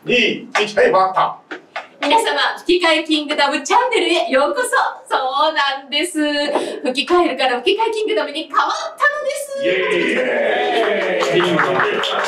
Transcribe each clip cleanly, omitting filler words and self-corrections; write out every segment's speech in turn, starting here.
2、1、はい、回った。 皆様、吹き替えキングダムチャンネルへようこそ。そうなんです。吹き替えるから吹き替えキングダムに変わったのです。はい、皆様、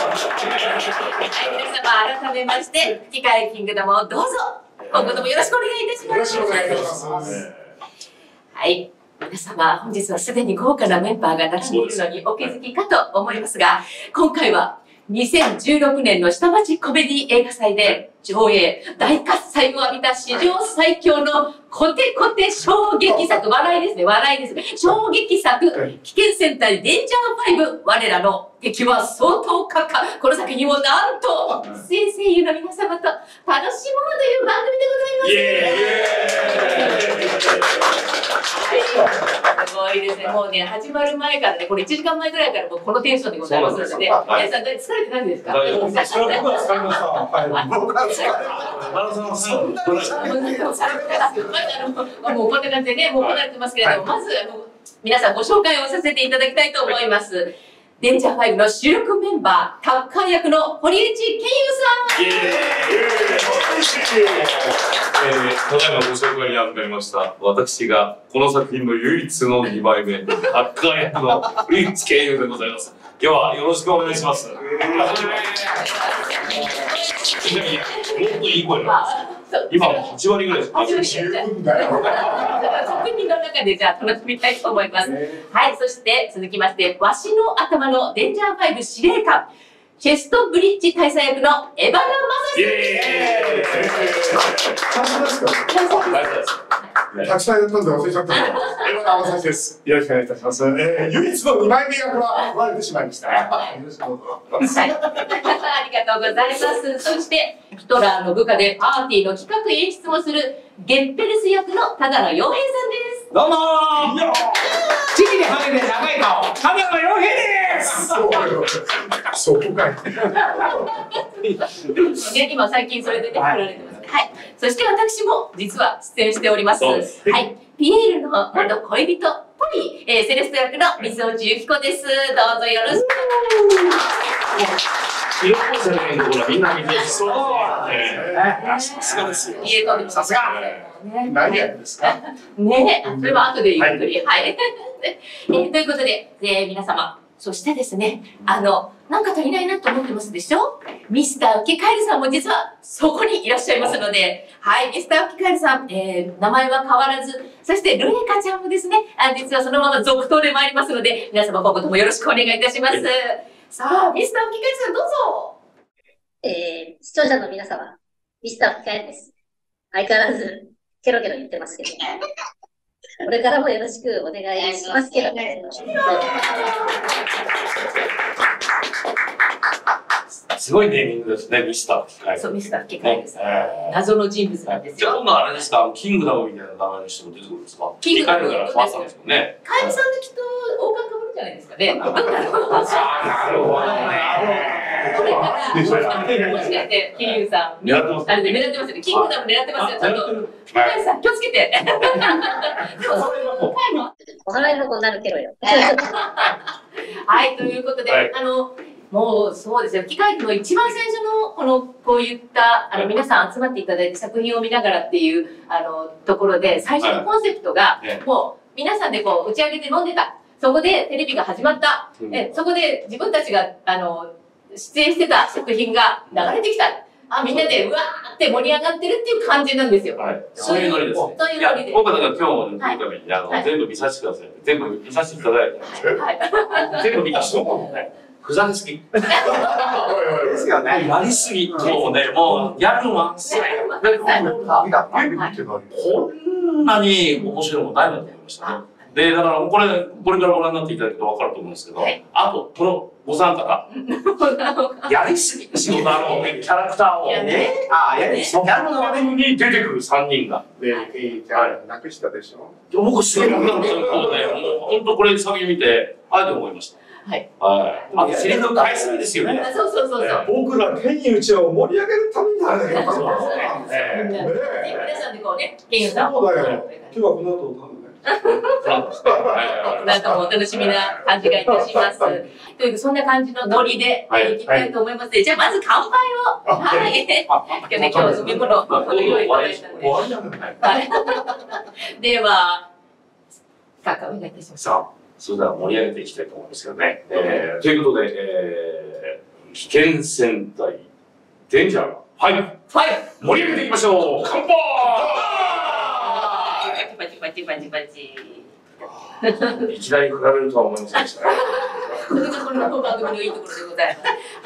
改めまして、吹き替えキングダムをどうぞ、今後ともよろしくお願いいたします。よろしくお願いいたします。はい。皆様、本日はすでに豪華なメンバーが並んでいるのにお気づきかと思いますが、今回は2016年の下町コメディ映画祭で上映、大喝采を浴びた史上最強のコテコテ衝撃作、笑いですね、笑いですね。衝撃作、危険戦隊デンジャー5、我らの敵は相当かか。この作品をなんと、出演声優の皆様と楽しもうという番組でございます。すごいですね。もうね、始まる前からね、これ1時間前ぐらいからもうこのテンションでございますので、皆さん疲れてないですか？僕は疲れました。僕は疲れました。そんなに疲れてます。もうこんな感じでね、もう来られてますけれども、まず皆さんご紹介をさせていただきたいと思います。デンジャー5の主力メンバー、タッカー役の堀内健優さん。 ただいまご紹介に預かりました。私がこの作品の唯一の2枚目、タッカー役の堀内健優でございます。今日はよろしくお願いします。もっといい声なんです。今も8割ぐらいです。作品の中でじゃあ楽しみたいと思います。はい、そして続きまして、わしの頭のデンジャー5司令官、チェストブリッジ大佐役のエバナ・マサシです。 たくさんやったんで忘れちゃった。エバナ・マサシです。よろしくお願いいたします。唯一の2枚目役は割れてしまいました。よろしくどうぞ。 ありがとうございます。そしてヒトラーの部下でパーティーの企画演出もするゲッペルス役の只野洋平さんです。 どうもー。チキでハゲで長い顔、只野洋平です。 そこかい。 今最近それでね、来られてます。はい。そして私も実は出演しております。はい。ピエールの元恋人、ポリ、セレスト役の水落ゆき子です。どうぞよろしく。 色っぽい作品のところはみんな見てる。そうさすがですよ。 さすが。 何やんですか。 ね、それは後でゆっくり。はい。ということで、皆様。そしてですね、なんか足りないなと思ってますでしょ？ミスター・キカエルさんも実はそこにいらっしゃいますので、はい、ミスター・キカエルさん、名前は変わらず、そしてルエカちゃんもですね、実はそのまま続投で参りますので、皆様今後ともよろしくお願いいたします。さあ、ミスター・キカエルさんどうぞ。 視聴者の皆様、ミスター・キカエルです。相変わらず、ケロケロ言ってますけど。これからもよろしくお願いしますけどね。 すごいネーミングですね、ミスター吹き替え。 そう、ミスター吹き替えです。謎の人物なんですよ。 じゃあ今度はあれですか、キングダムみたいな名前の人も出てくるんですか？ キングダムからファーストですよね。 カエルさんできっと王冠かぶるんじゃないですかね。なるほどね。これからもしかしてキングさん、あれで狙ってますよね。キングダム狙ってますよ。ちゃんとカエルさん気をつけて。でもそれはお払いの子になるけどよ。 はい、ということで、もうそうですよ。吹き替えの一番最初のこういった皆さん集まっていただいて作品を見ながらっていうところで最初のコンセプトがもう皆さんでこう打ち上げて飲んでた。そこでテレビが始まった。そこで自分たちが出演してた作品が流れてきた。みんなでうわーって盛り上がってるっていう感じなんですよ。 そういうノリですね。 そういうノリで。 僕はだから今日のために全部見させてください。全部見させていただいて。全部見た人もふざけすぎ。ですよね。やりすぎ。もうね、もうやるわ。こんなに面白いものないなと思いましたね。で、だからこれからご覧になっていただくと分かると思うんですけど、あと、このお三方、やりすぎ、仕事キャラクターを、やりすぎ、やるのに出てくる3人が。 じゃあ、なくしたでしょ。 僕、すごい、もう本当これ作品見て、あえて思いました。 はい。 あと、セリフ変えすぎですよね。 そう。 僕ら、ケンユチを盛り上げるためにあれだよ。 皆さんでこうね、ケンユさん。 そうだよ。今日はこの後、 なんかもお楽しみな感じがいたします。というそんな感じのノリでいきたいと思います。じゃあまず乾杯を。はい。今日飲み物を用意いただいたので。では、お願いいたします。 さあ、それでは盛り上げていきたいと思いますけどね。ということで、危険戦隊、デンジャー、はい、盛り上げていきましょう。乾杯！ パチパチパチパチ。 いきなり比べるとは思いませんでしたね。 それがこの番組のいいところでございます。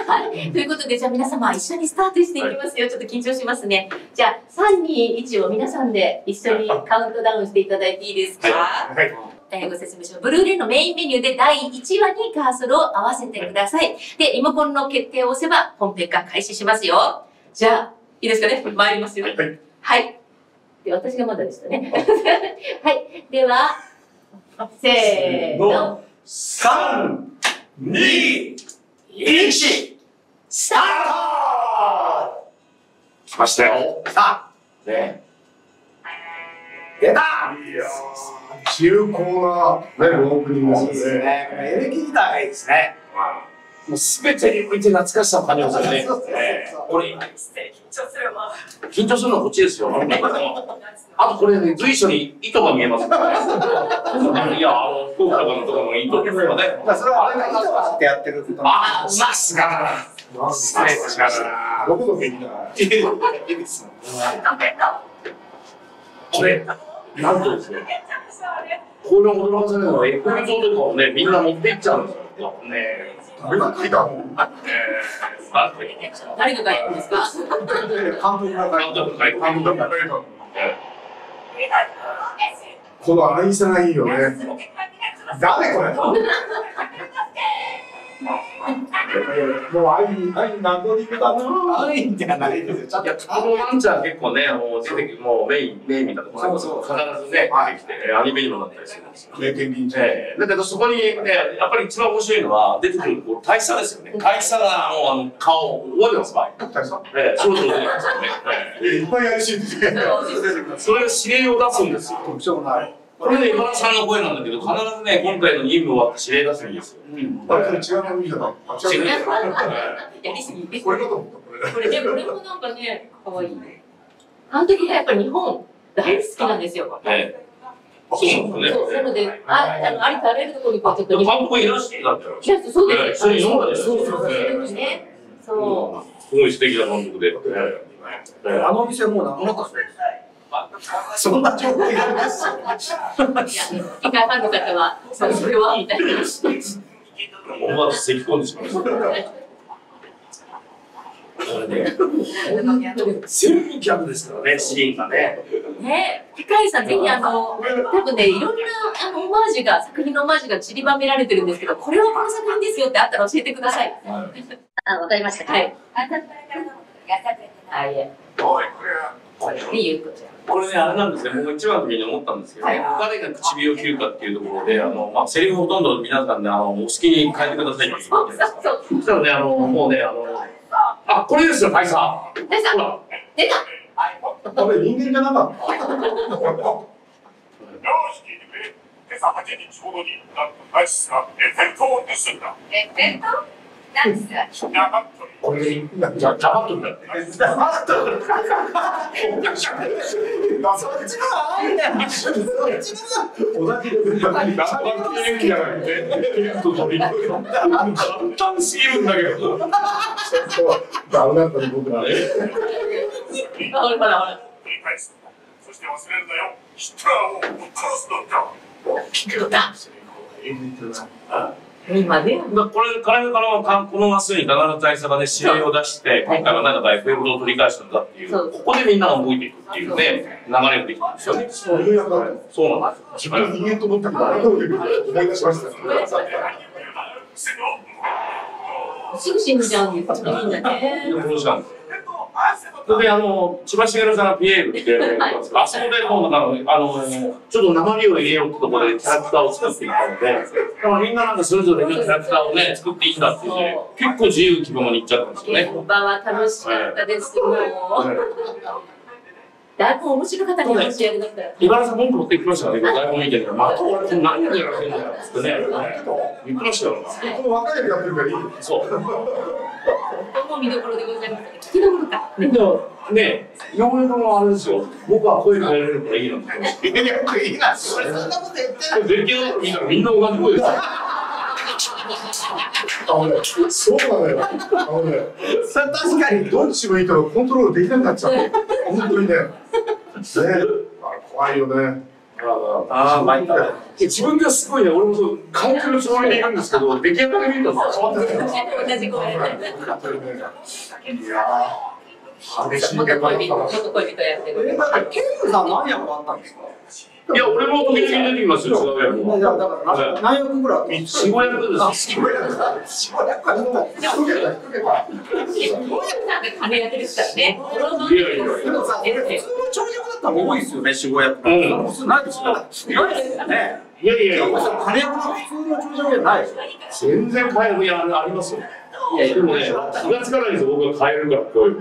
はい、ということで、じゃあ皆様一緒にスタートしていきますよ。ちょっと緊張しますね。じゃあ、3、2、1を皆さんで一緒にカウントダウンしていただいていいですか？ご説明します。ブルーレイのメインメニューで第1話にカーソルを合わせてください。で、リモコンの決定を押せば本編が開始しますよ。じゃあ、いいですかね？参りますよ。はい。で、私がまだでしたね。はい。では、せーの。 3、2、1、スタート！来ましたよ。さあ、ね。出た！ いやー、重厚なオープニングですよね。 エレキギターがいいですね。 もうすべてにおいて懐かしさを感じますよね。これ、緊張するのはこっちですよ。あとこれね、随所に糸が見えますからね。いや、福岡とかのところの糸ですよね。 それはあれが糸が張ってやってること。 あ、さすがだ。失礼しました。 どこの劇だ？ いいですね。これ、なんとですね、これを驚かされるのは、エッフェル塔とかをね、みんな持っていっちゃうんですよ。ね。 誰が書いたの？ 誰が書いたんですか？ 監督が書いた。 監督が書いた。 この愛さがいいよね。誰これ？もう愛名残だな。 愛じゃないですよ。 いや、このワンちゃん結構ね、出てきて、もうメインみたいなところ必ずね、出てきて、アニメにもなったりするんですよ。だけどそこにね、やっぱり一番面白いのは、出てくる大佐ですよね。大佐がもう顔、覚えてますか？ 大佐？ そう出てきますよね。 いっぱいやるシーンですね。 それが指令を出すんですよ。 特徴ない。 これね、今田さんの声なんだけど、必ずね、今回の任務終わって指令出すんですよ。 あれ、違う番組じゃない？ 違う。 やりすぎ。 これかと思った。 これね、これもなんかね、可愛い。監督がやっぱり日本大好きなんですよ。 そうなんですね。 なので、ありとあらゆるところにこうちょっと。 監督いらしてたんだよ。 そうです。 そうね。そう。 すごい素敵な監督で。 あのお店もうなくなったそうです。そんな状況がありますよ。 一回ファンの方は、それはみたいな。 思わず咳き込んでしまいました。これね、全部ギャグですからね、シーンがね。 ね、ピカイさん、ぜひ多分ね、いろんなオマージュが、作品のオマージュが散りばめられてるんですけど、これはこの作品ですよってあったら教えてください。 あ、わかりました。 はい。あ、いえ。っていうことや。 これね、あれなんですね、僕一番の時に思ったんですけど、誰が唇を切るかっていうところで、セリフほとんど皆さんで、お好きに変えてくださいって言うわけですから。そしたらね、もうね、あ、これですよ、大佐。 大佐。出た。 これ人間じゃなかった。 よし、聞いてくれ。今朝8時ちょうどに、なんとナチスがエッフェル塔を盗んだ。 エッフェル塔？ナチスが。 これでじゃあ、黙っとんだよ。 そっちのあんねん。そっちの同じです。元気じゃなくて、簡単すぎるんだけど。ちょっとダメだったね、僕らね。 ほらほら。 そして忘れるなよ。ヒトラーをぶっ殺すのだ。 どうだ。今ね。 このマスに必ず大佐がね、指令を出して、今回は何かエッフェル塔を取り返したんだっていう、ここでみんなが動いていくっていうね、流れができたんですよね。そうなんです。 自分人間と思ったけど、あれを思い出しました。 すぐ死んじゃうんですよ、みんなね。 それで千葉茂さんがピエールってあそこでもうちょっと鉛を入れようってところでキャラクターを作っていったので、だからみんななんかそれぞれのキャラクターをね作っていいんだっていうね、結構自由気ままにいっちゃったんですよね。 現場は楽しかったです。もう大台本面白かったね、もしやるだったら。 茨さん文句持ってきましたね、台本見てるから、また俺って何やらせんだよってね、言ってましたよ。 この若いやってるからいい。 そう。 ここも見どころでございます。聞きどころか。 でもね、ようやくあれですよ、僕は声変えれるからいいの。 いいな、そんなこと言って出来上がるみんなみんな同じ声ですよ。 そうなのよ。確かにどっちもいいけどコントロールできなくなっちゃう。本当にね。怖いよね。 ああ、参った。 自分がすごいね、俺もそう感じるつもりでいるんですけど、出来上がり見たら変わってない。 同じ声。 いやー、激しい現場だったな。 元恋人やってる。 ケンさん何役あったんですか？ いや、俺も時々出てきますよ、違う役。 いや、だから何役ぐらい？ 4、5役ですよ。 すごいやつだ。すごいやつだ。 なんか金やってるからね。 いやいやでもさ、普通の長役だったら多いですよね、4、5役。普通ないですよ。ないですよね。 いやいやいや、 金役の普通の長役じゃないですよ。 全然変えるやありますよ。いや、でもね、気がつかないんですよ、僕が変えるから、こういう。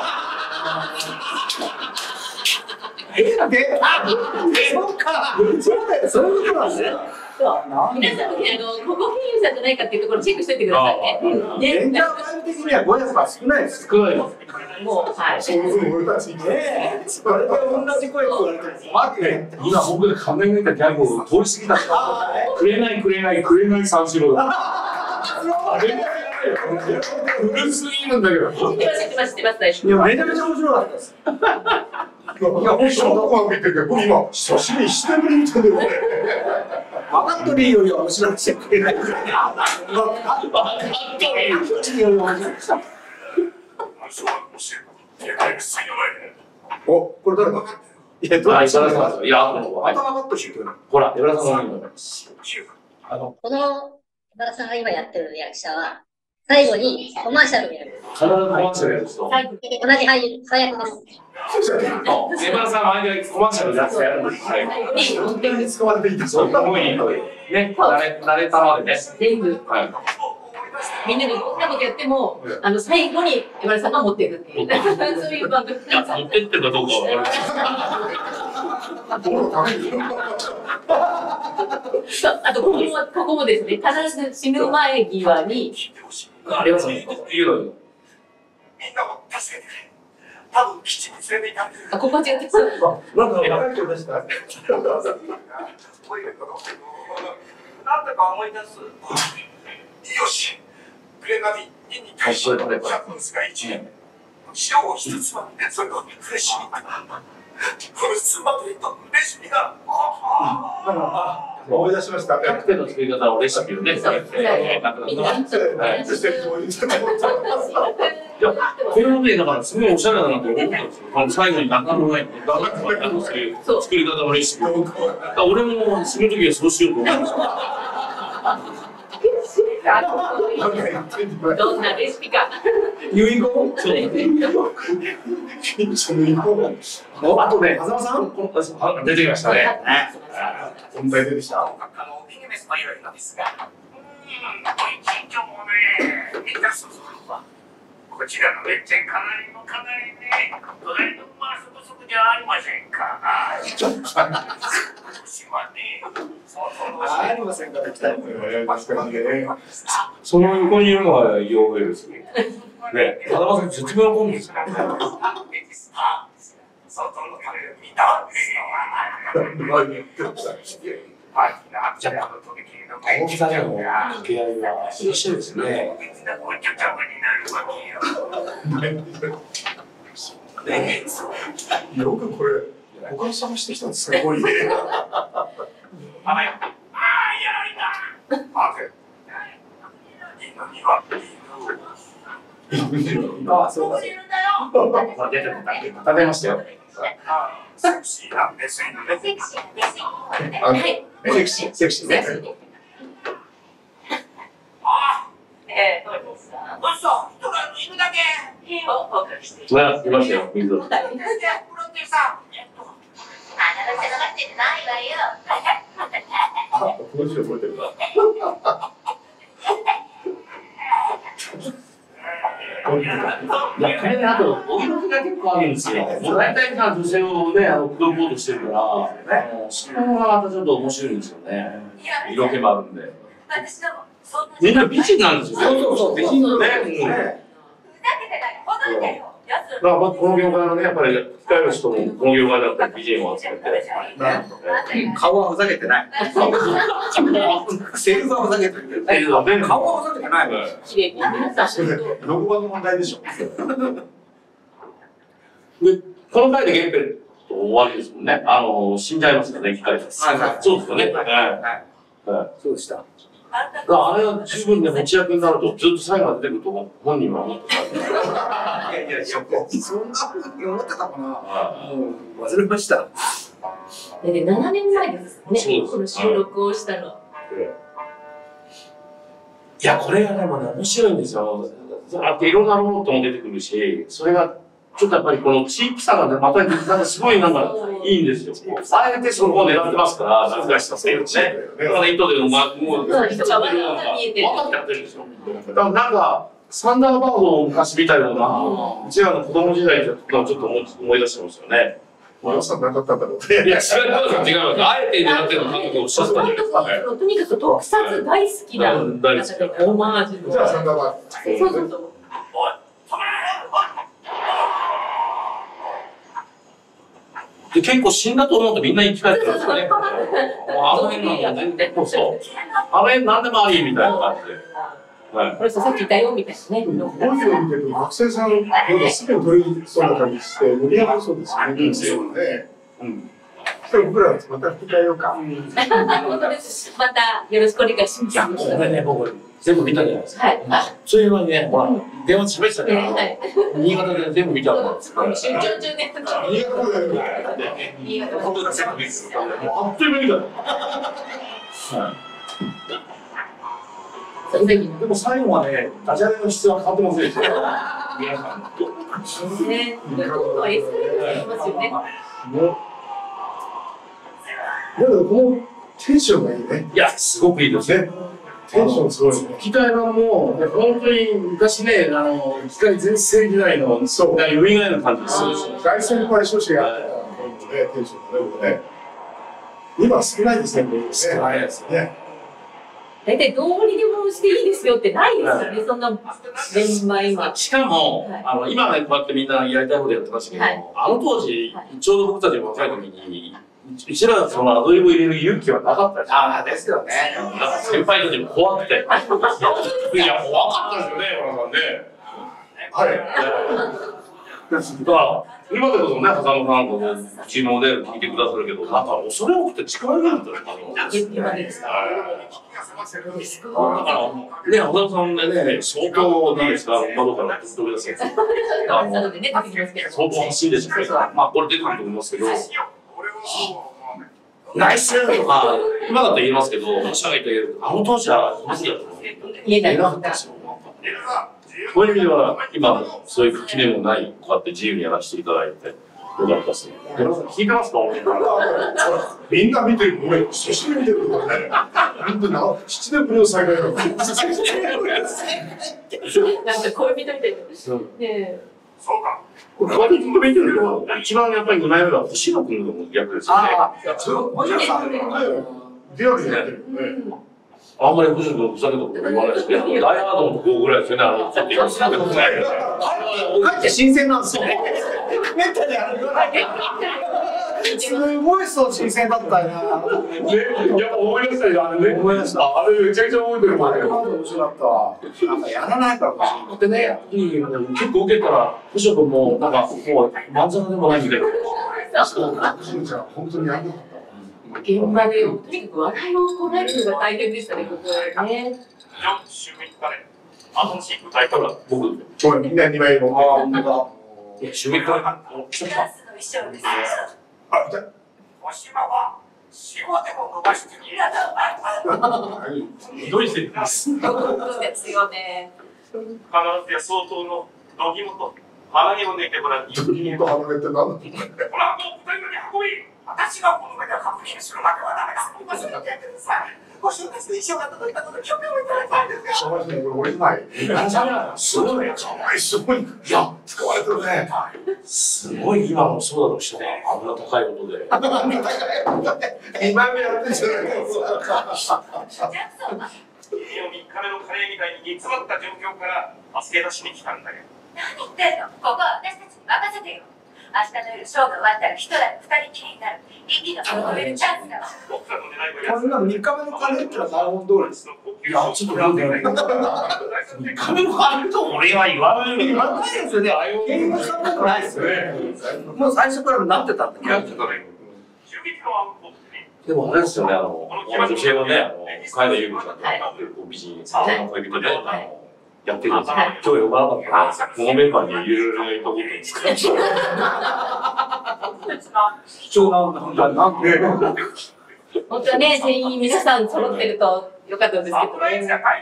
そうか。そうだよ、そういうことなんですね。 皆さんもね、ここ経由さんじゃないかっていうところチェックしておいてくださいね。 エンタータイム的には5役は少ないですよ。 少ないです。 もう、はい。 その分俺たちね。 それで同じ声聞こえてるんですよ。待ってね。 今、僕が考え抜いたギャグを通り過ぎたんですよ。くれないくれないくれない三四郎。あれ古すぎるんだけど。 知ってます、大丈夫。 いや、めちゃめちゃ面白かったです。 いや、小学校見てるけど、僕今、久しぶりに7年ぶりに見たんだよ、俺。 分かっとりよりは面白くしてくれない。分かっとりよりは面白くした。お、これ誰だ？いや、どうあ、石原さん。いや、 また分かっとしくない。 ほら、岩田さんの。 この岡田さんが今やってる役者は、最後にコマーシャルをやる。 必ずコマーシャルやる人。 同じ俳役です。 岩田さんは毎回コマーシャルやるんです。 本当に使われていた。 そう、すごいいい声。ね、慣れたまでね。 全部。 はい。 みんながどんなことやっても、最後に山田さんが持っていくっていう。そういう番組。 いや、持ってってるかどうかは分からない。 どう食べるの？ あと、ここもですね、必ず死ぬ前際に、 ありますね。言うのに。 みんなを助けてくれ。多分基地に連れて行かれてる。 あ、ここは違ってます。 なんか若い子でした。 なんとか思い出す。よし。グレナディンに対し、シャトンスが1年。塩を1つまで、それをフレッシュに。フルーツマトリとレシピが。 思い出しました。 カクテルの作り方のレシピをね。 みんな、 そしてこういうちょっと思っちゃう。 いや、これもね、だからすごいおしゃれだなと思ったんですよ。この最後に中のない、ガラッとやるっていう作り方のレシピ。俺もその時はそうしようと思うんですよ。 どんなレシピか。 遺言？ そう。 あとね、風間さん？ 出てきましたね。 本題出てきた。 ビギネスというのですが、一応もね、みんなそうそうは。こちらのめっちゃかなりのかなりね、隣の馬そこそこじゃありませんか。島ね、 ありませんか？ 確かにね。 その横にいるのがイオウェルですね。ね、風間さん絶妙なコンビですね。 外の壁見たんですよ。 じゃあ、大きさでの掛け合いは一緒ですね。 よくこれ、他の探してきたんですごいね。 あ、そうだ。 食べましたよ。 セクシーな目線で。 はい。 セクシーね。 どうですか？ 犬だけ。 まあ、いましたよ、水を。 プロデューサー。話してないわよ。 この人覚えてるな。 いや、これね、あと、お色気が結構あるんですよ。もう大体さ、女性をね、口説こうとしてるから、それがまたちょっと面白いんですよね。色気もあるんで。みんな美人なんですよ。 そう、美人のね。 まあ、この業界のね、やっぱり、機械の人も、この業界だったら美人を集めて。 顔はふざけてない。セリフはふざけてる。顔はふざけてない。 綺麗に皆さん。 それ、録画の問題でしょ。 で、この回でゲンペルと終わりですもんね。死んじゃいますからね、機械です。そうですよね。 そうでした。 あれは十分ね、持ち役になると、ずっと最後まで出てくると本人は思ってたんで。 いや、そんなふうに思ってたかな。もう忘れました。 で、7年前ですね。 そうです。 この収録をしたの。 いや、これがね、もうね、面白いんですよ。あっていろんなロボットも出てくるし、それが、ちょっとやっぱりこの地域差がね、また、なんかすごいなんか、いいんですよ。あえてそこを狙ってますから、懐かしさせるね。だから糸でもう、 人が分かってやってるんですよ。だからなんか、サンダーバードを昔見たような、うちらの子供時代ってちょっと思い出してますよね。 予算なかったんだろういや、違います。あえて狙ってるの監督おっしゃったんじゃないですかね。 とにかく特撮大好きな。 大好き。 オマージュの。 じゃあ、サンダーバード。 そう。 で、結構死んだと思うとみんな生き返ってるんですよね。あの辺なんかね、そう。あの辺何でもありみたいな感じで。 これさっき言ったよみたいなね。 こういうの見てると、学生さん、なんかすぐ取りそうな感じして、盛り上がりそうですよね、学生はね。それ僕らまた吹き替えようか。 本当です。またよろしくお願いします。 いや、これね、僕、全部見たじゃないですか。 はい。 そういうのにね、ほら、電話で喋ってたから、新潟で全部見ちゃう。 出張中ね。 新潟まで新潟本当だ、全部見てた。あっという間に見た。でも最後はね、ダジャレの質は変わってませんでした。皆さん。 ね、どんどんエスカレートしてますよね。 だけど、このテンションがいいね。 いや、すごくいいですね。 テンションすごいね。 機械版も、本当に昔ね、機械全盛時代の、そう、よみがえる感じでするし。 大先輩諸子があったね、テンションがね、今少ないですね、これね。 少ないですね。 大体どうにでもしていいですよってないですからね、そんな年前今。 しかも、今ね、こうやってみんなやりたいことやってましたけど、あの当時、ちょうど僕たちが若い時に、うちらがそのアドリブ入れる勇気はなかったです。 ああ、ですよね。 先輩たちも怖くて。いや、怖かったですよね、山田さんね。 はい。 だから、今でこそね、風間さんとうちのね、聞いてくださるけど、なんか恐れ多くて力がないんだよ、 今ですか。 だから、ね、風間さんでね、相当、なんですか、窓から飛び出すやつ。相当欲しいですけど、まあ、これ出てくると思いますけど、ナイスとか、今だと言いますけど、私が言ったけど、あの当時は無理だと思う。 言えなかったですよ。そういう意味では、今、そういう垣根もない、こうやって自由にやらせていただいて、よかったですね。皆さん聞いてますか？ みんな見てる、俺、久しぶりに見てるからね。本当に7年ぶりの再会だ。 なんか恋人みたいな。 そうか。 これ、ずっと見てるけど、一番やっぱり2枚目は星野君の役ですよね。 ああ、そう、星野さん。 リアルにやってるよね。 あんまり星野君ふざけたこと言わないですけど、ダイハードの5ぐらいですよね、ちょっと言わせてください。 帰って新鮮なんですよ。めったにあるよ。すごいそう新鮮だったよな。 やっぱ思い出したよ、あれね。 思い出した。 あれめちゃくちゃ覚えてる。 あれまで面白かったわ。なんかやらないから面白い。 でね、結構受けたら、星野君も、なんか、もう、漫才でもないみたいな。 しのちゃん、本当にやんなかった。 現場で、とにかく笑いをこらえるのが大変でしたね、ここはね。 週3日で、新しい舞台から僕、 ごめん、みんな2枚も。 ああ、本当だ。 趣味から来た。 あ、じゃおしまは仕事も伸ばして嫌だ。 ひどいセリフです。 そうですよね。 必ずや相当の度肝と鼻毛を抜いてもらう。 ドキンと鼻毛って何だろう。 ほら、もう舞台裏に運び、私がこの上で確認するまではダメだ。 ご紹介して衣装が届いたので許可をいただきたいんですが。 これ俺うまい。 すごいね。 すごい。いや、使われてるね。 すごい今もそうだろ人があんな高いことで。 2枚目やってんじゃないですか。 3日目のカレーみたいに煮詰まった状況から助け出しに来たんだよ。 何言ってんの？ここは私たちに任せてよ。明日の夜ショーが終わったら一人二人きりになる。息が止めるチャンスだわ。 僕らの狙いはこんな3日目のカレーってのは台本通りです。 いや、ちょっとなんで3日目のカレーと俺は言わない言わないですよね。計画したことないですよね。もう最初からなってたんだけど。 でもあれですよね、女性はね、海田由美ちゃんと美人さんの恋人で、やってるんですけど、今日呼ばなかったら、このメンバーに入れられないと思ってるんですか貴重な、なんで。 本当はね、全員皆さん揃ってるとよかったんですけどね。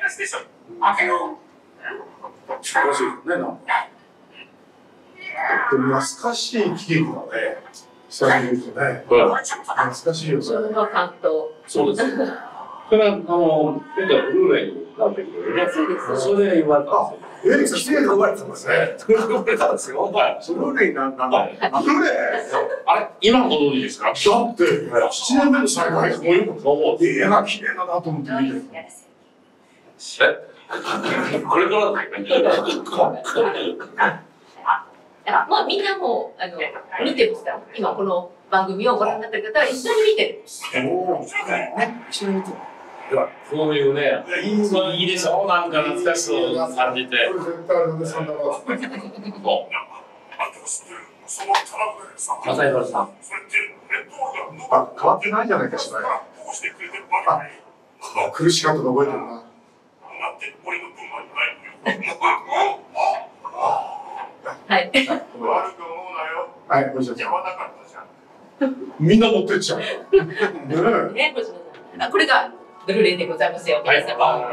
難しいですね、なんか。懐かしい喜劇だね。久々に言うとね。懐かしいよ、それ。 の感と。 そうです。これは、今回、ブルーレイになってくるね。それで言われたんですよ。 綺麗な言われてますね。 それで言われたんですよ。ブルーレイなんだ。 ブルーレイあれ今のご存知ですか？ だって、7年目の再会がこういうこと絵が綺麗だなと思って見てる。 これからまあみんなも見てました。今この番組をご覧になってる方は一緒に見てる。 ね、一緒に見てる。 こういうね、いいでしょ、なんか懐かしさを感じて。 これ絶対あれだね、そんなの。 正弘さん。 あ、変わってないじゃないかしら。苦しかったの覚えてるな。 はい。 はい、おじさん。みんな持ってっちゃう。ねね、星野さん。これがブルーレイでございますよ。皆様。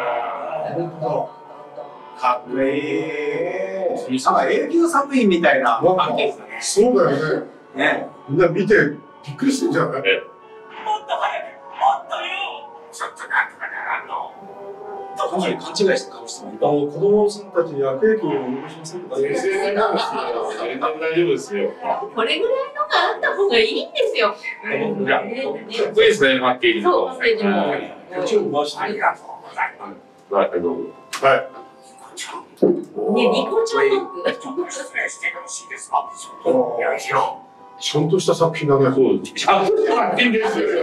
かっこいい。なんか永久作品みたいな。 そうだよね。 ね。 みんな見てびっくりしてんじゃない。 もっと早く、もっとよ。ちょっとなんとかならんの。 かなり勘違いした顔してます。 子供さんたちに悪影響を及ぼしませんか。 全然大丈夫ですよ。 これぐらいのがあった方がいいんですよ。 かっこいいですね、パッケージも。 そう、パッケージも。 ありがとうございます。 はい。 ね、ニコちゃんの。 失礼してよろしいですか。よいしょ。 ちゃんとした作品だね。そう。 ちゃんとした作品ですよ。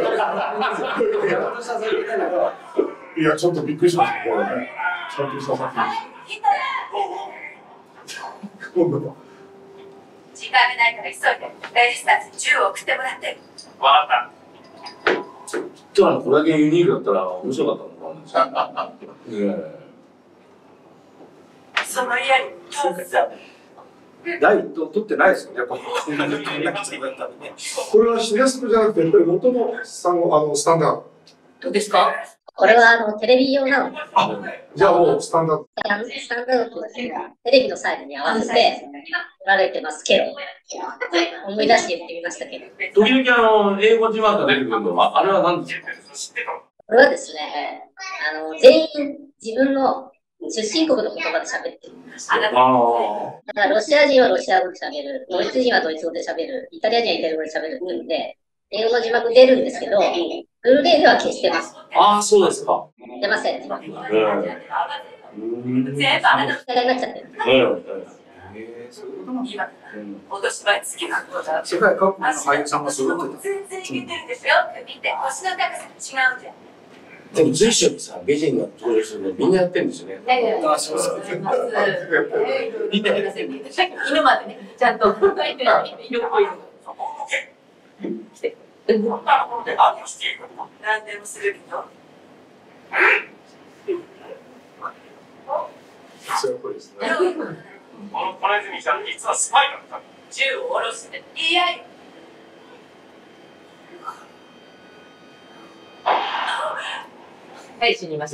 いや、ちょっとびっくりしました。これね。ちゃんとした作品。今度は。 時間がないから急いで、レジスタンスに銃を送ってもらって。 わかった。 今日これだけユニークだったら面白かったのかもしれない。 その家にどうぞ。 第一党取ってないですよね。これはシネスコじゃなくて、やっぱり元のスタンダード。 どうですか？ これはテレビ用なので、 じゃあもうスタンダード。 スタンダードってテレビのサイズに合わせて撮られてますけど、思い出して言ってみましたけど。 時々英語字幕が出てくるのは、あれは何ですか？ これはですね、全員自分の出身国の言葉で喋ってる。だからロシア人はロシア語で喋る、ドイツ人はドイツ語で喋る、イタリア人はイタリア語で喋るって言うんで、英語の字幕出るんですけど、ブルーレイでは消してます。 ああ、そうですか。 出ません。全部あなたになっちゃってる。 脅し前付き合うことだ。 世界各国の俳優さんがすごい。 全然いけてるでしょ。見て、星の高さが違うんじゃん。 でも随所にさ、美人が登場するのみんなやってるんですよね。 あ、そうです。みんなやってる。さっき犬までね、ちゃんと色っぽいの。 こんなところで何をしているの？ 何でもするけど。 そういうことですね。 この小ネズミちゃん、実はスパイだった。 銃を下ろしていやいはい死にました。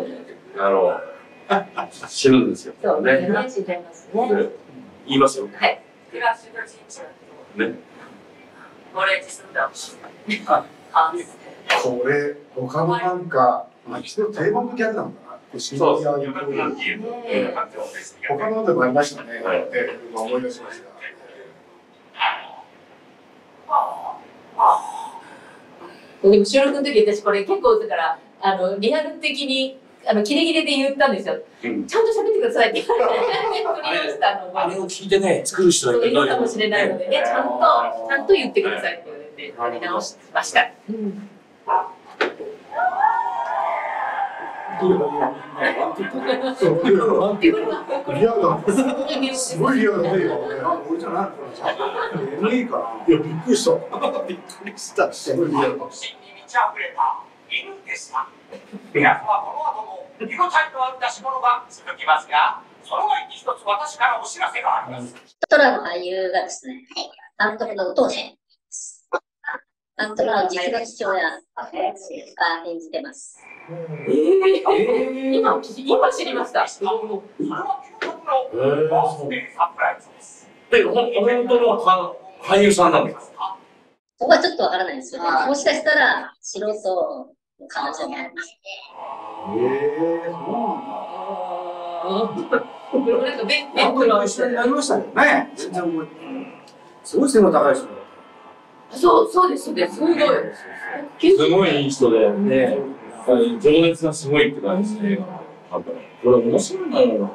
死ぬんですよ。 そうね、死んじゃいますね。 言いますよ。 はい。フラッシュの陣地はね。 俺自身だ。 これ、他のなんか、一応定番のギャグなのかな。シニアイコール他のでもありましたね。思い出しました。 でも収録の時私これ結構だからリアル的にキレキレで言ったんですよ。ちゃんと喋ってくださいって言われてあれを聞いてね作る人がいるかもしれないのでねちゃんと言ってくださいって言われてやり直しました。 すごいリアルで。俺じゃないの。いいかな。いや、びっくりした。びっくりした。すごいリアル。 心に満ち溢れた犬でした。皆様この後も見応えのある出し物が続きますが、その前に一つ私からお知らせがあります。 トラの俳優がですね、監督のお父さんです。監督の実の父親が演じてます。 今知りました。 それは究極のバースデーサプライズです。 で、本当の俳優さんなんですか？ そこはちょっとわからないんですけど、もしかしたら素人の可能性もあります。 なんかベッドの一緒になりましたよね。全然覚えてない。すごい背の高い人。 そうです。すごい。 すごいいい人で、ね、情熱がすごいって感じで、これ面白いなよ。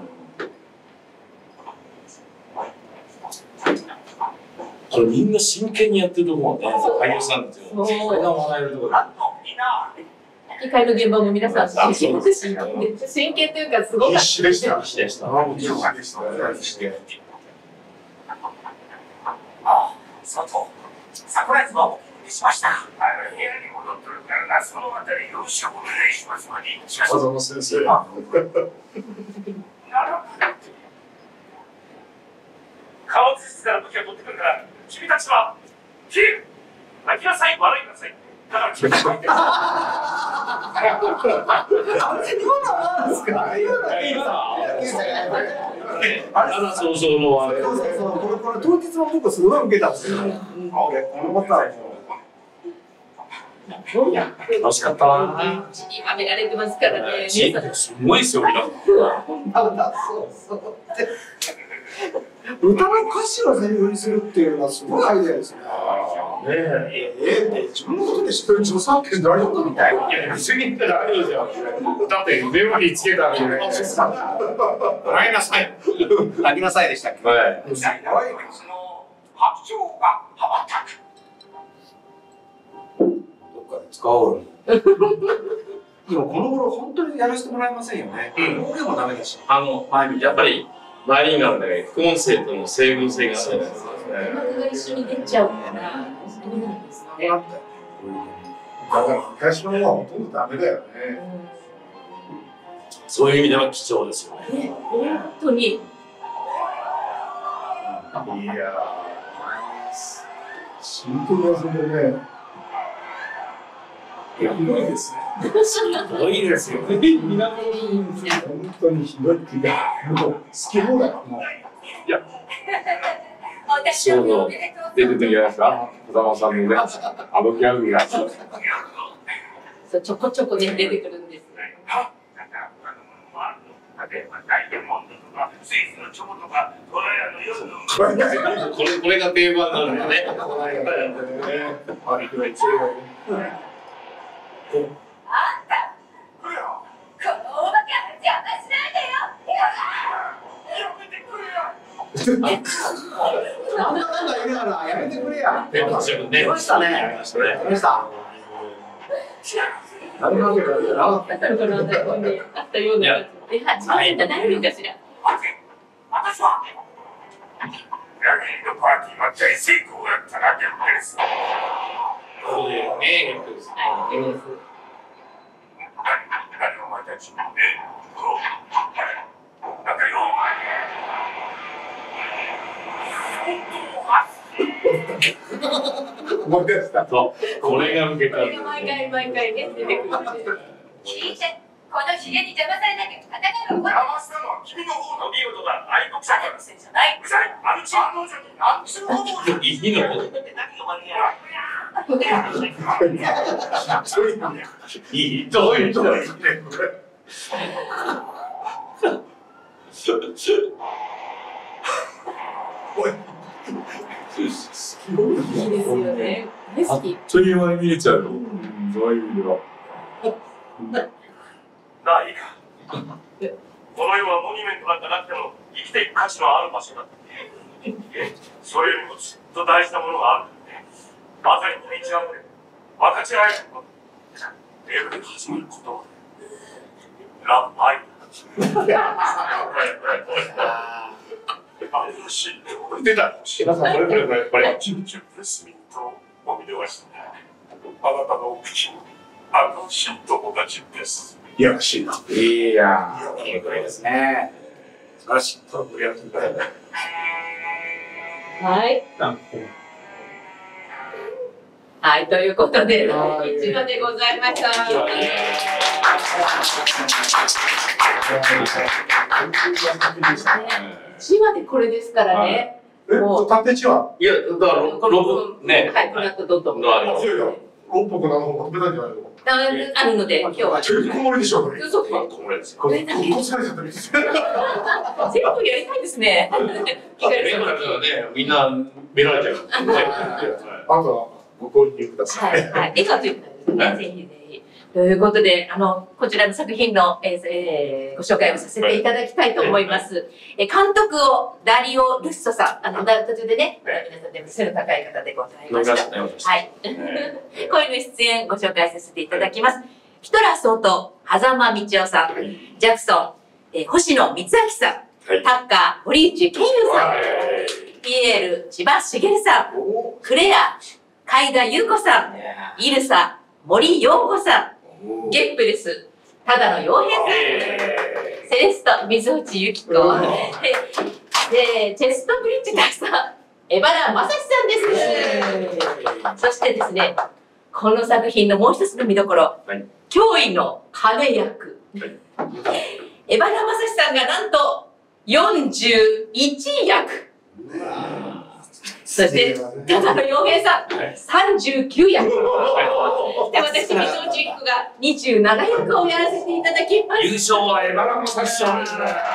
これみんな真剣にやってるところね、俳優さんですよ。それが笑えるところ。 吹き替えの現場も皆さん真剣というかすごかった。 必死でした。 サプライズはお気にしました。部屋に戻ってるからそのあたりよろしくお願いしますまで。 風間先生。 顔つつから武器を取ってくるから君たちは消える。泣きなさい笑いなさい。だから君たちは今のですか？ そうのあれ。 これ当日も僕すごい受けたんですよ。このパターン。 楽しかったな。 今見られてますからね。 すごいですよ、皆さん。 歌の歌詞をセリフにするっていうのはすごいアイデアですね。 自分のことで知ってる著作権大丈夫みたいな。 いや、別に大丈夫ですよ。だってメモにつけたらね。 笑いなさい。 泣きなさいでしたっけ？ はい。 大好物の白鳥が羽ばたく。 どっかで使おう。今この頃本当にやらせてもらえませんよね。俺もダメだし。 やっぱりバイリンガルで副音声との整合性があるんですね。 音が一緒に出ちゃうからそうなんですね。 だから昔のものはほとんどダメだよね。 そういう意味では貴重ですよね。 本当に。 いやー、真剣に遊んでるね。ひどいですね。 ひどいですよね。 本当にひどいっていうか、もう好き放題。 いや、そう出てくるんじゃないですか。風間さんのね、ギャグが。 そうちょこちょこね出てくるんです。 例えばダイヤモンドとかスイスのチョコとかトラヤの夜のこれが定番なんだよね。 このお化けは邪魔しないでよ。やめてくれよ。 なんだ言いながらやめてくれや。 出ましたね。 出ましたね。 出ました。 何のわけかじゃなかっだからこの本にあったような。何だ何かしら。 私はラギーのパーティーは大成功だっただけです。 そういうね、 はい、 何お前たちなんかよ思い出した。 そう、これが受けた。 これが毎回ね出てくるんで。 聞いて、このヒゲに邪魔されなきゃ戦いは邪魔したのは君の方の見事だ。愛国者からせんじゃない。うるさい。あのち案の定に何ちゅう方法いいの？ って何が悪いや。 いい、どういう人だよ。 いいですよね。大好き。 あっという間に見れちゃうよ。そういう意味では。 ないか。この世はモニュメントなんかなくても生きていく価値のある場所だ。それよりもずっと大事なものがある。まさにこの一番で分かち合えること。英語で始まる言葉。ラブアイ。新しい出た。 皆さん、これ。 チュプチュプスミントを見逃した。あなたのお口も新しい友達です。 いやらしいな。 いやー、いい声ですね。素晴らしい。 はい。はい、ということで、一話でございました。一話でこれですからね。 探偵1話。 いや、だから6ね。 はい、この後どんどん。 いやいや、6歩7本まとめたんじゃないの？ あるので、今日は。 ちょいこもりでしょ、これ。 そう。 これですよ。 これだけ。全部やりたいですね。 みんな見られちゃう。 あとはご購入ください。 はい。絵がついてたんですね。ぜひぜひ。ということで、こちらの作品の、ご紹介をさせていただきたいと思います。監督をダリオ・ルッソさん、途中でね、皆さんでも背の高い方でございました。はい。声の出演ご紹介させていただきます。ヒトラー総統、狭間道夫さん、ジャクソン、星野光明さん、タッカー、堀内健優さん、ピエール、千葉茂さん、クレア、海田優子さん、イルサ、森陽子さん、ゲップレス、ただの洋平さん、セレスト、水内由紀子、で、チェストブリッジ大佐、江原正史さんです。そしてですね、この作品のもう一つの見どころ、驚異の金役。江原正史さんがなんと41役。そして、ただの洋平さん、39役。で、私、水内由紀子が27役をやらせていただきます。 優勝は江原正史さん。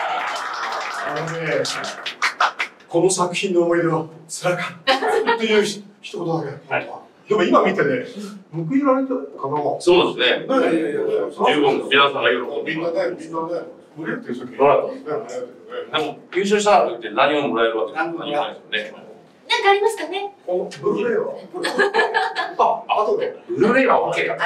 この作品の思い出は辛かったっていう一言だけ。でも今見てね、報いられたかな。 そうですね。十分皆さんが喜んで。 みんなね、無理やってる人でも優勝したらといって何をもらえるわけないですよね。 なんかありますかね。 ブルーレイはあとで。 ブルーレイは OK だ。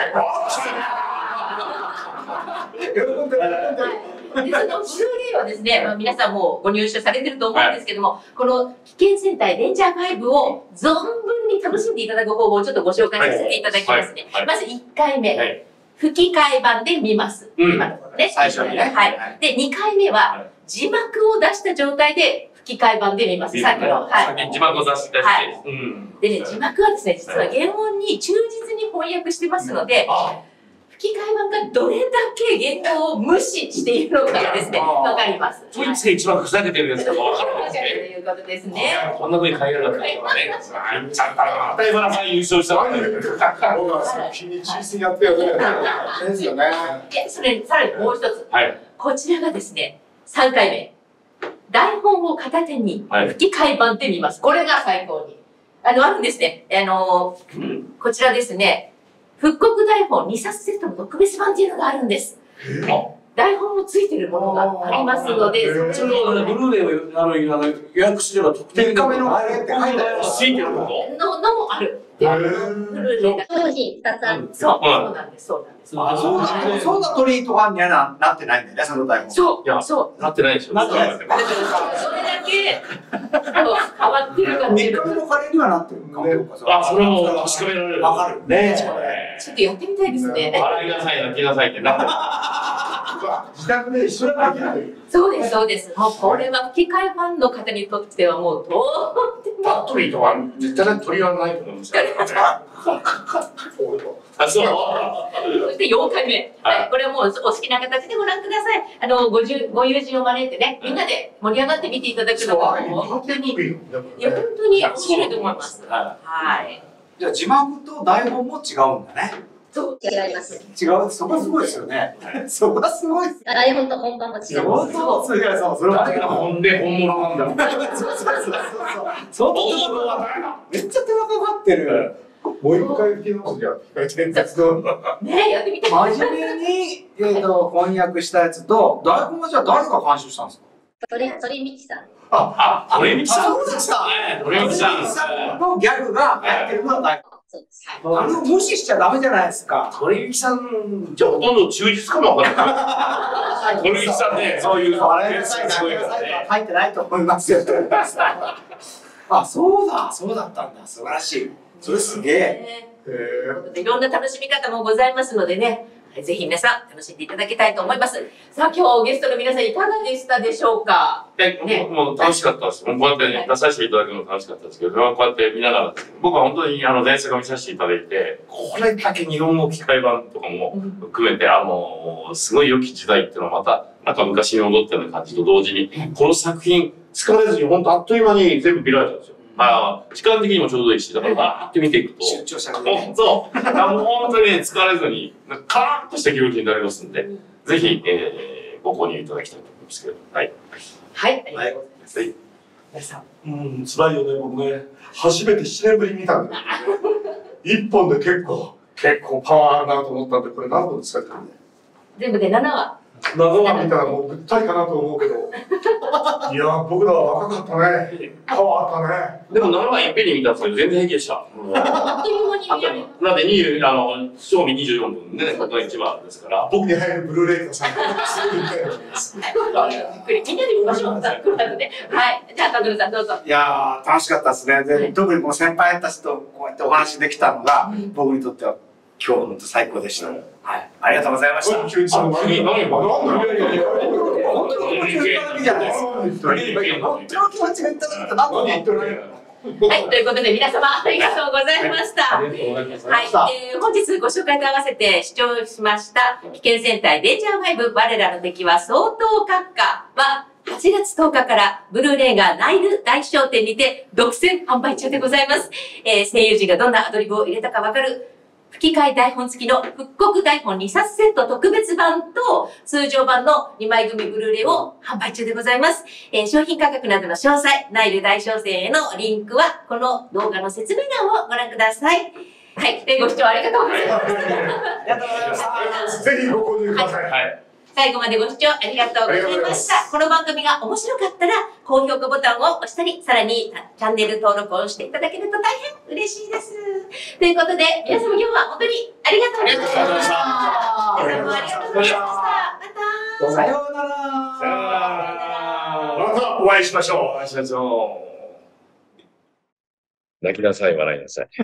で、そのブルーレイはですね、皆さんもご入手されてると思うんですけども、この危険戦隊レンジャー5を存分に楽しんでいただく方法をちょっとご紹介させていただきますね。まず1回目、吹き替え版で見ます。今のところね。 最初にね。 はい。で、2回目は字幕を出した状態で吹き替え版で見ます。さっきの。 字幕を出して。 でね、字幕はですね、実は原音に忠実に翻訳してますので、吹き替え版がどれだけ言語を無視しているのかがですね、わかります。 ドイツで一番ふざけてるやつがわかるんですね。 ということですね。 こんな風に変えられたからね。ちゃんとまた江原さん優勝したわけだよ。 作品に忠実にやってよね。ですよね。 で、それにさらにもう一つ。こちらがですね、3回目。台本を片手に吹き替え版で見ます。これが最高に。あるんですね。こちらですね。復刻台本2冊セットの特別版っていうのがあるんです。台本もついてるものがありますので、 それをブルーレイを予約すれば特典がついてるのもある。 当時2つある。 そうなんです。 そうだトリート版にはなってないんだよね、その台本。 そう。 なってないでしょ。 それだけ変わってるから。 3日目のカレーにはなってるかも。 それも確かめられる。 わかるね。 ちょっとやってみたいですね。 洗いなさい、泣きなさいってなってる。 自宅で一緒にできない。 そうです。もうこれは吹き替えファンの方にとってはもうとっても。 トリとは絶対鳥はないと思うんですよ。そう。 そして4回目。これはもうお好きな形でご覧ください。ご友人を招いてね、みんなで盛り上がって見ていただくのが本当に、本当に面白いと思います。はい。 じゃあ字幕と台本も違うんだね。 そう違います。 違う、そこはすごいですよね。そこはすごいです。 台本と本番も違います。 そう、それは誰が本で本物なんだろう。 そう。めっちゃ手間かかってる。 もう一回吹き直すじゃん。 ねえ、やってみて。 真面目に、翻訳したやつと、台本はじゃあ誰が監修したんですか？ 鳥美さん。 鳥美さん。 そうでした。 鳥美さんのギャグが入ってるのは台本。 そうです。 無視しちゃダメじゃないですか。 鳥美さん、じゃあほとんど忠実かもわからない。鳥美さんね、そういうあれすごいよね。入ってないと思いますよ。あ、そうだったんだ。素晴らしい。それすげえ。 いろんな楽しみ方もございますのでね、ぜひ皆さん楽しんでいただきたいと思います。さあ、今日ゲストの皆さんいかがでしたでしょうか？ もう楽しかったです。こうやってね、出させていただくの楽しかったですけど、こうやって見ながらですけど、僕は本当に前作を見させていただいて、これだけ日本語機械版とかも含めて、すごい良き時代っていうのはまた、なんか昔に戻ったような感じと同時に、この作品、疲れずに本当あっという間に全部見られたんですよ。時間的にもちょうどいいし、だからバーって見ていくと、 集中したね。 もう本当にね、疲れずに、カラッとした気持ちになりますんで、ぜひ、ご購入いただきたいと思いますけど。はい。 はい、ありがとうございます。 皆さん。辛いよね、僕ね。初めて7年ぶりに見たんだよ。1本で結構パワーあるなと思ったんで、これ何本使ってるんで。 全部で7話。 7話見たらもうぐったりかなと思うけど。いや僕らは若かったね。パワーあったね。 でも7話いっぺんに見たんですけど、全然平気でした。 あっという間に見られる。 なんで賞味24分でね、この1話ですから。 僕に入るブルーレイください。 ゆっくりみんなで見ましょう。はい。じゃあ、タグルさんどうぞ。 いやー、楽しかったですね。で、特にこの先輩たちとこうやってお話できたのが、僕にとっては今日本当最高でした。はい。ありがとうございました。 急に何本当の気持ちが言っただけじゃないです。本当の気持ちが言っただけって何で言ってるの？ はい、ということで皆様ありがとうございました。はい、本日ご紹介と合わせて視聴しました危険戦隊デンジャー5我らの敵は相当閣下は8月10日からブルーレイがナイル大商店にて独占販売中でございます。声優陣がどんなアドリブを入れたかわかる吹き替え台本付きの復刻台本2冊セット特別版と通常版の2枚組ブルーレイを販売中でございます。商品価格などの詳細、ナイル大商店へのリンクはこの動画の説明欄をご覧ください。はい、ご視聴ありがとうございました。ありがとうございました。 ぜひご購入ください。 最後までご視聴ありがとうございました。この番組が面白かったら、高評価ボタンを押したり、さらにチャンネル登録をしていただけると大変嬉しいです。ということで、皆様今日は本当にありがとうございました。皆さんもありがとうございました。また。 さようなら。 さようなら。 またお会いしましょう。 お会いしましょう。泣きなさい、笑いなさい。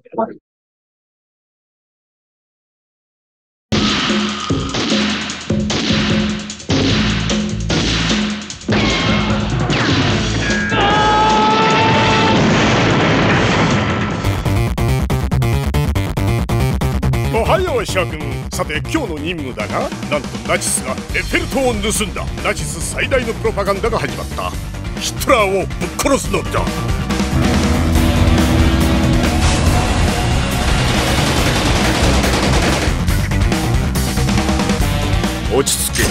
おはよう諸君。さて今日の任務だが、なんとナチスがエッフェル塔を盗んだ。ナチス最大のプロパガンダが始まった。ヒトラーをぶっ殺すのだ。落ち着け。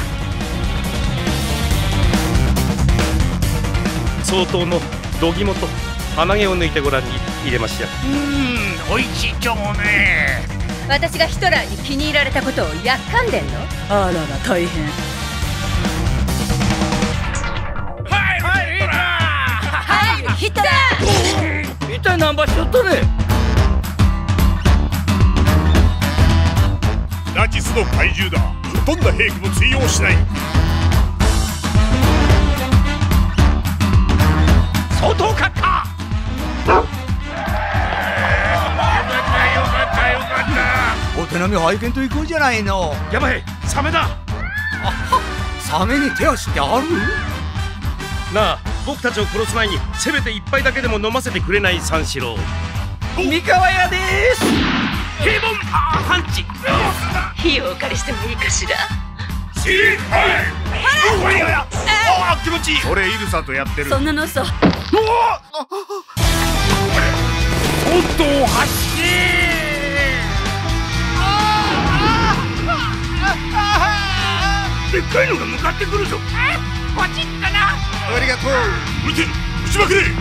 相当の度肝と鼻毛を抜いてご覧に入れました。 おいしい今日もね。 私がヒトラーに気に入られたことをやっかんでんの？あらら大変。はいヒトラー。 一体何場しとったね。 ナチスの怪獣だ。どんな兵器も通用しない。 相当勝った。 お手並み拝見と行こうじゃないの。 やばい、サメだ。 サメに手足ってある？ なあ、僕たちを殺す前にせめて一杯だけでも飲ませてくれない三四郎。三河屋です。平凡パンチ。 火をお借りしてもいいかしら。 気持ちいい。 俺イルサとやってる。 そんなの嘘。 そうっと走れ。でっかいのが向かってくるぞ。 こっちかな。 ありがとう。撃て、撃ちまくれ。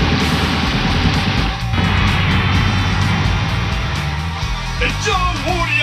じゃあもう